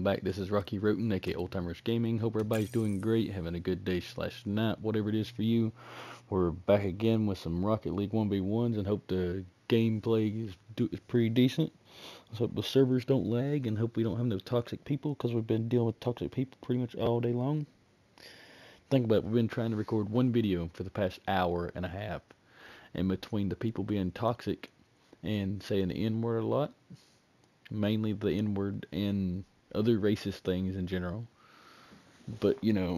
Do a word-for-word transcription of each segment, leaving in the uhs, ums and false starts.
back. This is Rocky Roten, aka Old Timers Gaming. Hope everybody's doing great, having a good day slash night, whatever it is for you. We're back again with some Rocket League one v ones and hope the gameplay is, do, is pretty decent. Let's hope the servers don't lag and hope we don't have no toxic people because we've been dealing with toxic people pretty much all day long. Think about it, we've been trying to record one video for the past hour and a half. And between the people being toxic and saying the N-word a lot, mainly the N-word and other racist things in general. But, you know,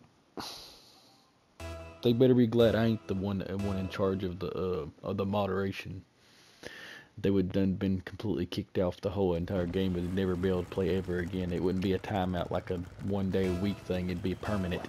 they better be glad I ain't the one that one in charge of the uh, of the moderation. They would have done been completely kicked off the whole entire game and never be able to play ever again. It wouldn't be a timeout like a one day a week thing, it'd be permanent.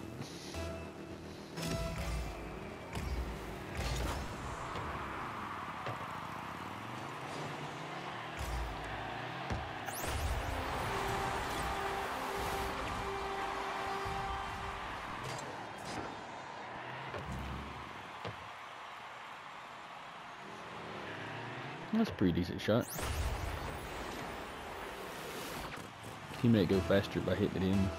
That's a pretty decent shot. Teammate go faster by hitting it in.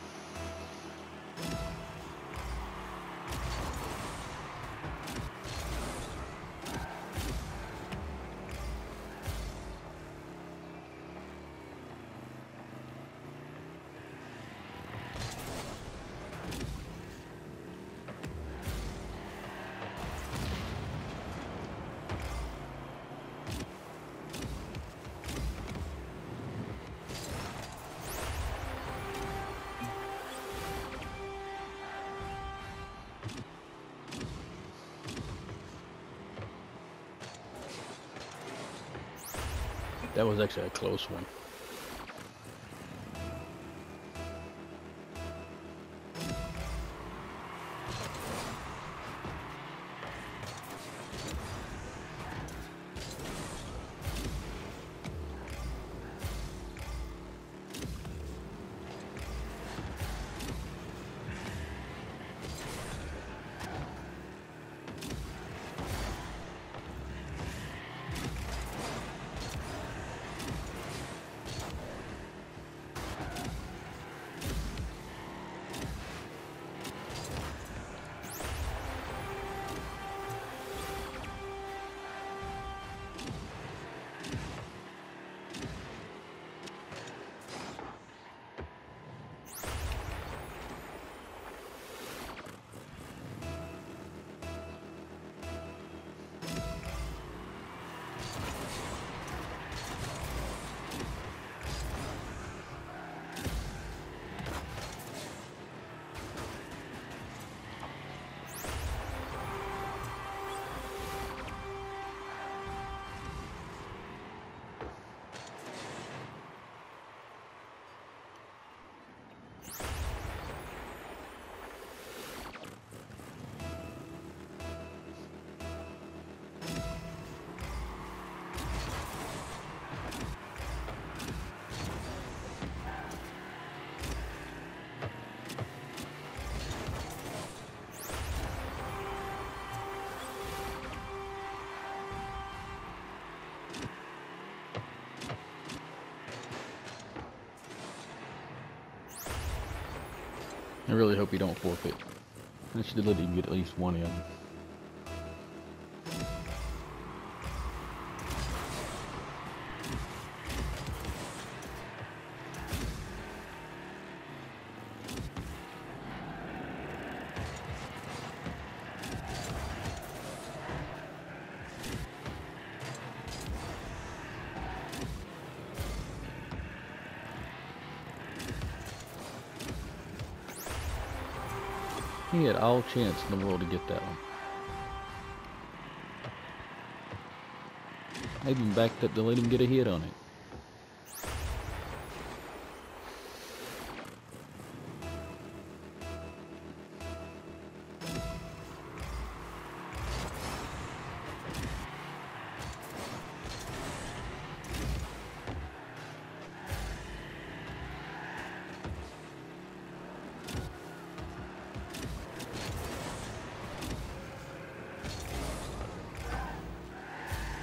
That was actually a close one. I really hope you don't forfeit. I should let him get at least one in. He had all chance in the world to get that one. I even backed up to let him get a hit on it.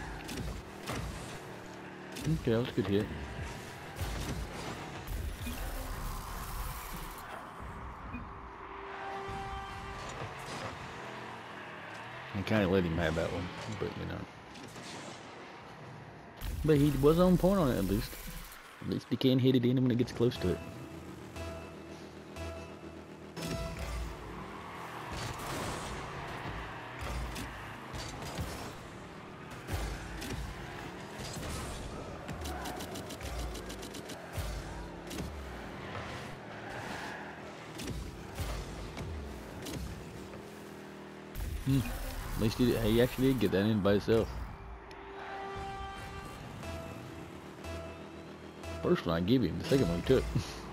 Okay, that was a good hit. kind of let him have that one, but you know. But he was on point on it at least. At least he can hit it in when it gets close to it. Hmm. At least he, he actually did get that in by himself. First one I give him, the second one he took.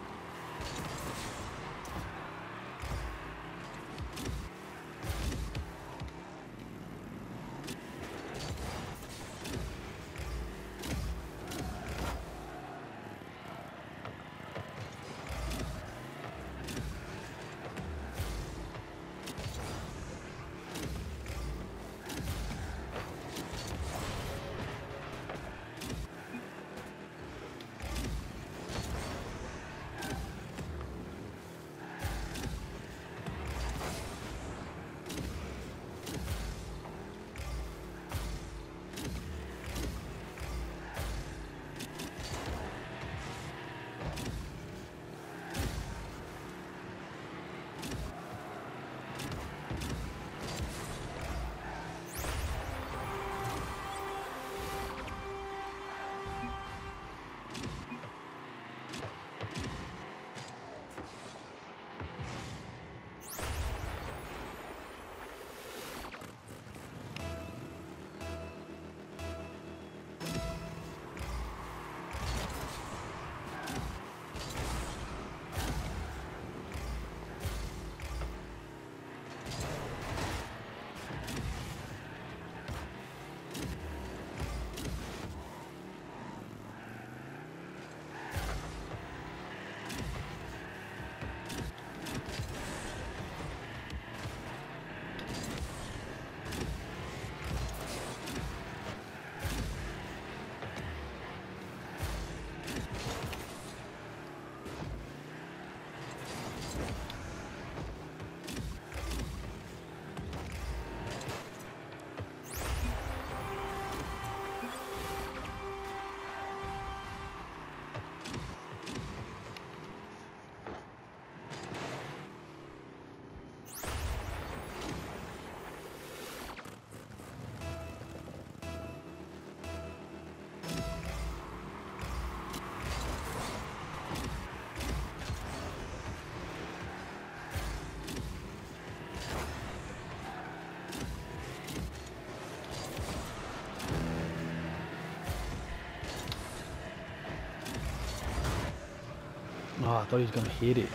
Oh, I thought he was gonna hit it.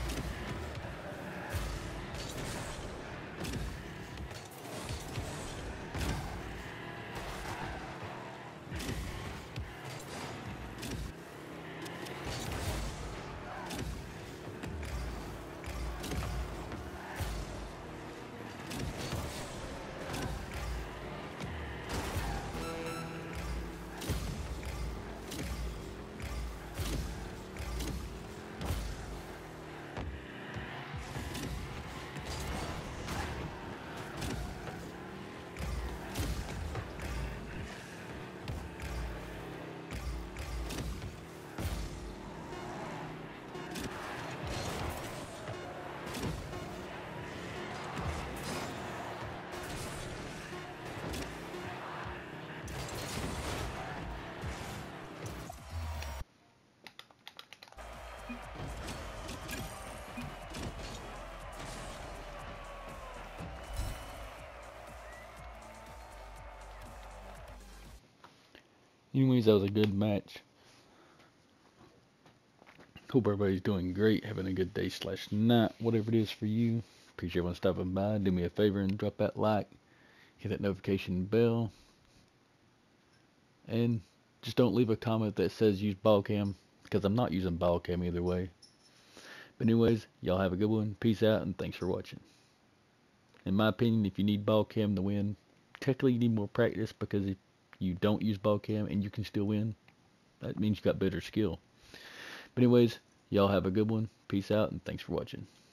Anyways, that was a good match. Hope everybody's doing great, having a good day slash night, whatever it is for you. Appreciate everyone stopping by. Do me a favor and drop that like, hit that notification bell, and just don't leave a comment that says use Ballcam, because I'm not using Ballcam either way. But anyways, y'all have a good one. Peace out, and thanks for watching. In my opinion, if you need Ballcam to win, technically you need more practice, because if you don't use Ballcam and you can still win, that means you got better skill. But anyways, y'all have a good one. Peace out, and thanks for watching.